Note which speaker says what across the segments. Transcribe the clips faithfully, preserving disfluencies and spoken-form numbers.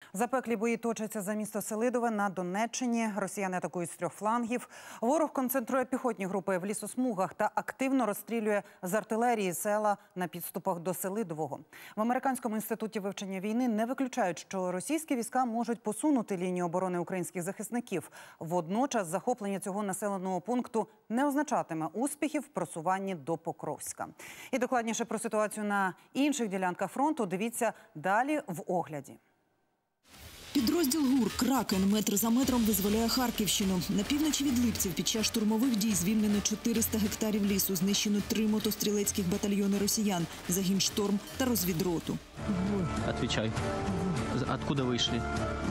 Speaker 1: Запеклі бої точаться за місто Селидове на Донеччині. Росіяни атакують з трьох флангів. Ворог концентрує піхотні групи в лісосмугах та активно розстрілює з артилерії села на підступах до Селидового. В Американському інституті вивчення війни не виключають, що російські війська можуть посунути лінію оборони українських захисників. Водночас захоплення цього населеного пункту не означатиме успіхів в просуванні до Покровська. І докладніше про ситуацію на інших ділянках фронту дивіться далі в огляді.
Speaker 2: Підрозділ ГУР «Кракен» метр за метром визволяє Харківщину. На півночі від Липців під час штурмових дій звільнено чотириста гектарів лісу, знищено три мотострілецьких батальйони росіян, загін «Шторм» та розвідроту.
Speaker 3: Отвечай. Откуда вийшли?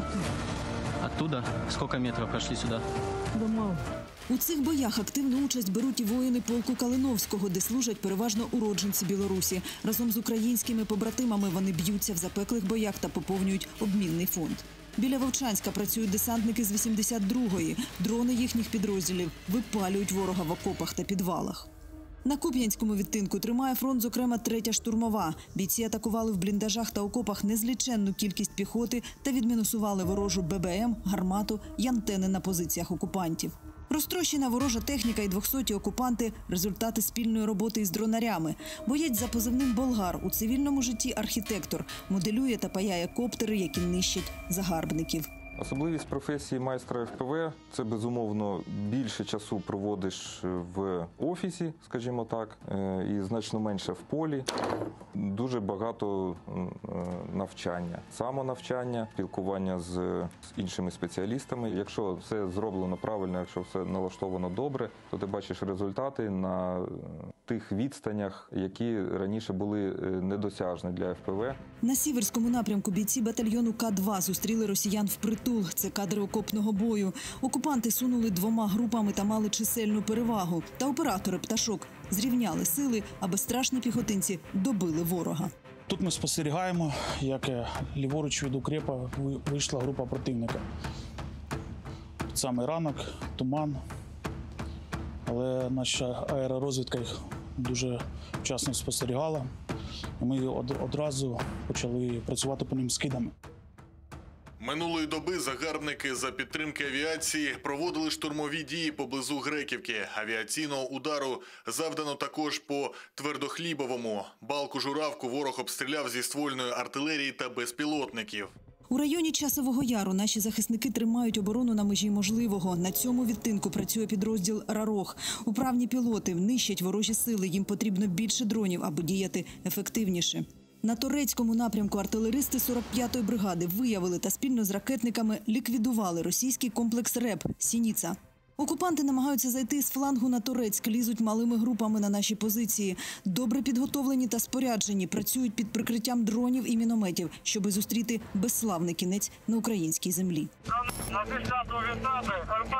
Speaker 3: Оттуда? Сколько метров прошли сюди?
Speaker 2: Домов. У цих боях активну участь беруть і воїни полку Калиновського, де служать переважно уродженці Білорусі. Разом з українськими побратимами вони б'ються в запеклих боях та поповнюють обмінний фонд. Біля Вовчанська працюють десантники з вісімдесят другої. Дрони їхніх підрозділів випалюють ворога в окопах та підвалах. На Куп'янському відтинку тримає фронт, зокрема, третя штурмова. Бійці атакували в бліндажах та окопах незліченну кількість піхоти та відмінусували ворожу ББМ, гармату й антени на позиціях окупантів. Розтрощена ворожа техніка і двохсоті окупанти – результати спільної роботи із дронарями. Боєць за позивним «Болгар» у цивільному житті архітектор. Моделює та паяє коптери, які нищать загарбників.
Speaker 4: Особливість професії майстра еф пе ве – це, безумовно, більше часу проводиш в офісі, скажімо так, і значно менше в полі. Дуже багато навчання, самонавчання, спілкування з іншими спеціалістами. Якщо все зроблено правильно, якщо все налаштовано добре, то ти бачиш результати на тих відстанях, які раніше були недосяжні для еф пе ве.
Speaker 2: На Сіверському напрямку бійці батальйону К два зустріли росіян впритул. Це кадри окопного бою. Окупанти сунули двома групами та мали чисельну перевагу. Та оператори «Пташок» зрівняли сили, а безстрашні піхотинці добили ворога.
Speaker 5: Тут ми спостерігаємо, як ліворуч від укрепа вийшла група противника. Під самий ранок, туман, але наша аеророзвідка їх дуже вчасно спостерігала. І ми одразу почали працювати по ним скидами.
Speaker 6: Минулої доби загарбники за підтримки авіації проводили штурмові дії поблизу Греківки. Авіаційного удару завдано також по Твердохлібовому. Балку-Журавку ворог обстріляв зі ствольної артилерії та безпілотників.
Speaker 2: У районі Часового Яру наші захисники тримають оборону на межі можливого. На цьому відтинку працює підрозділ «Рарог». Управні пілоти нищать ворожі сили. Їм потрібно більше дронів, аби діяти ефективніше. На Торецькому напрямку артилеристи сорок п'ятої бригади виявили та спільно з ракетниками ліквідували російський комплекс РЕБ «Сініца». Окупанти намагаються зайти з флангу на Торецьк, лізуть малими групами на наші позиції. Добре підготовлені та споряджені, працюють під прикриттям дронів і мінометів, щоби зустріти безславний кінець на українській землі.
Speaker 7: На десяту вітати,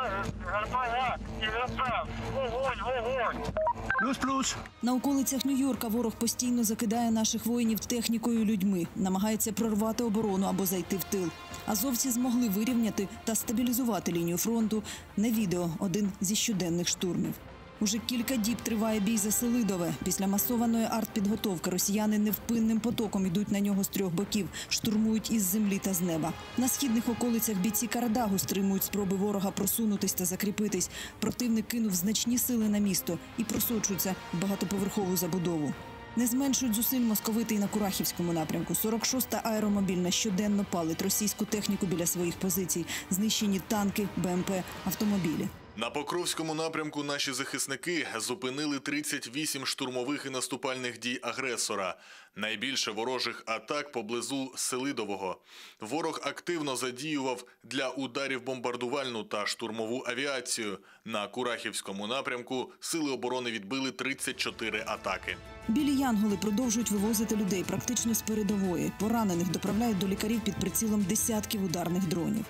Speaker 7: РПГ і РП. Вогонь, вогонь!
Speaker 5: Плюс-плюс.
Speaker 2: На околицях Нью-Йорка ворог постійно закидає наших воїнів технікою і людьми. Намагається прорвати оборону або зайти в тил. Азовці змогли вирівняти та стабілізувати лінію фронту. На відео один зі щоденних штурмів. Уже кілька діб триває бій за Селидове. Після масованої артпідготовки росіяни невпинним потоком йдуть на нього з трьох боків, штурмують із землі та з неба. На східних околицях бійці Карадагу стримують спроби ворога просунутись та закріпитись. Противник кинув значні сили на місто і просочується в багатоповерхову забудову. Не зменшують зусиль московити і на Курахівському напрямку. сорок шоста аеромобільна щоденно палить російську техніку біля своїх позицій. Знищені танки, Б М П, автомобілі.
Speaker 6: На Покровському напрямку наші захисники зупинили тридцять вісім штурмових і наступальних дій агресора. Найбільше ворожих атак поблизу Селидового. Ворог активно задіював для ударів бомбардувальну та штурмову авіацію. На Курахівському напрямку сили оборони відбили тридцять чотири атаки.
Speaker 2: Білі янголи продовжують вивозити людей практично з передової. Поранених доправляють до лікарів під прицілом десятків ударних дронів.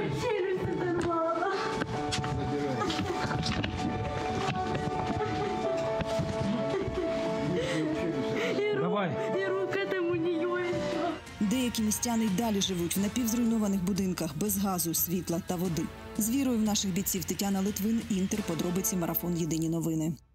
Speaker 5: Давай.
Speaker 2: Деякі містяни й далі живуть в напівзруйнованих будинках без газу, світла та води. З вірою в наших бійців Тетяна Литвин, Інтер, подробиці, марафон «Єдині новини».